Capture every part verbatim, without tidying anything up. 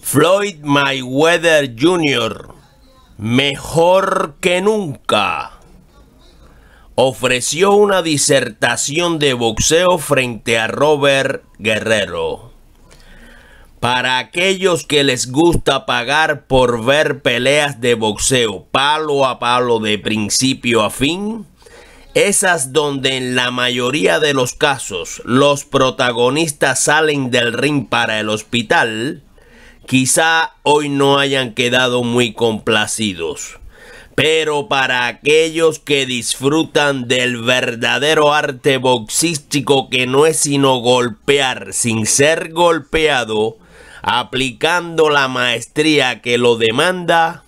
Floyd Mayweather junior, mejor que nunca, ofreció una disertación de boxeo frente a Robert Guerrero. Para aquellos que les gusta pagar por ver peleas de boxeo palo a palo de principio a fin, esas donde en la mayoría de los casos los protagonistas salen del ring para el hospital, quizá hoy no hayan quedado muy complacidos. Pero para aquellos que disfrutan del verdadero arte boxístico, que no es sino golpear sin ser golpeado, aplicando la maestría que lo demanda,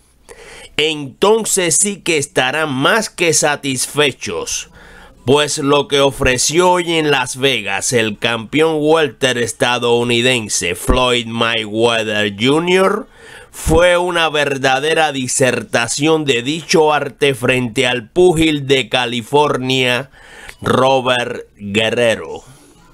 entonces sí que estarán más que satisfechos, pues lo que ofreció hoy en Las Vegas el campeón welter estadounidense Floyd Mayweather junior fue una verdadera disertación de dicho arte frente al púgil de California Robert Guerrero.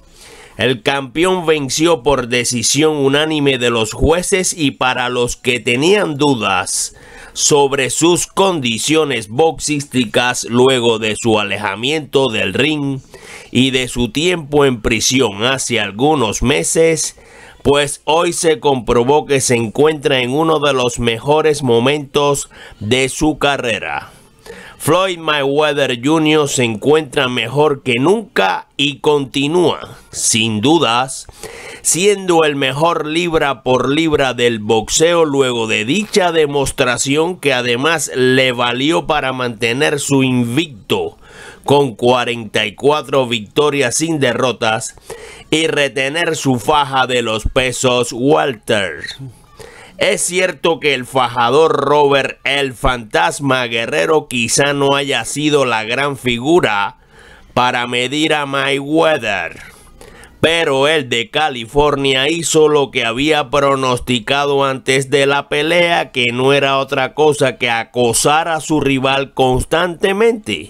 El campeón venció por decisión unánime de los jueces, y para los que tenían dudas sobre sus condiciones boxísticas luego de su alejamiento del ring y de su tiempo en prisión hace algunos meses, pues hoy se comprobó que se encuentra en uno de los mejores momentos de su carrera. Floyd Mayweather junior se encuentra mejor que nunca y continúa, sin dudas, siendo el mejor libra por libra del boxeo luego de dicha demostración, que además le valió para mantener su invicto con cuarenta y cuatro victorias sin derrotas y retener su faja de los pesos welter. Es cierto que el fajador Robert "el Fantasma" Guerrero quizá no haya sido la gran figura para medir a Mayweather, pero el de California hizo lo que había pronosticado antes de la pelea, que no era otra cosa que acosar a su rival constantemente.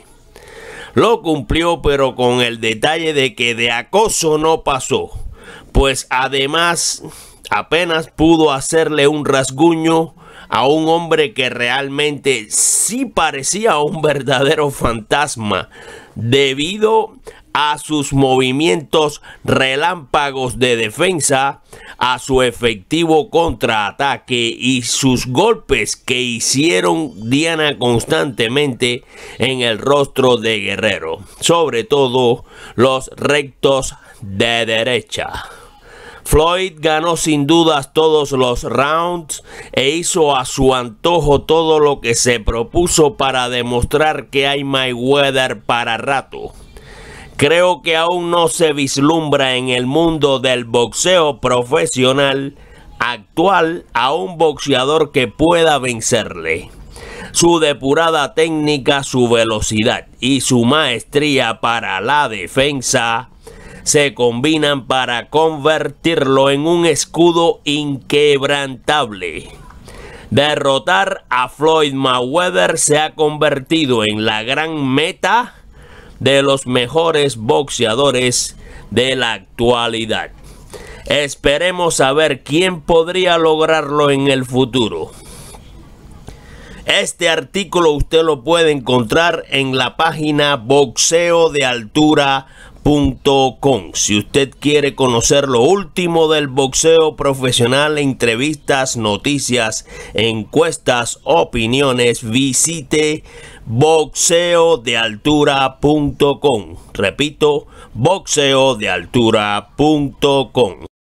Lo cumplió, pero con el detalle de que de acoso no pasó, pues además apenas pudo hacerle un rasguño a un hombre que realmente sí parecía un verdadero fantasma, debido a sus movimientos relámpagos de defensa, a su efectivo contraataque y sus golpes que hicieron diana constantemente en el rostro de Guerrero, sobre todo los rectos de derecha. Floyd ganó sin dudas todos los rounds e hizo a su antojo todo lo que se propuso para demostrar que hay Mayweather para rato. Creo que aún no se vislumbra en el mundo del boxeo profesional actual a un boxeador que pueda vencerle. Su depurada técnica, su velocidad y su maestría para la defensa se combinan para convertirlo en un escudo inquebrantable. Derrotar a Floyd Mayweather se ha convertido en la gran meta de los mejores boxeadores de la actualidad. Esperemos saber quién podría lograrlo en el futuro. Este artículo usted lo puede encontrar en la página boxeo de altura punto com. Si usted quiere conocer lo último del boxeo profesional, entrevistas, noticias, encuestas, opiniones, visite boxeo de altura punto com. Repito, boxeo de altura punto com.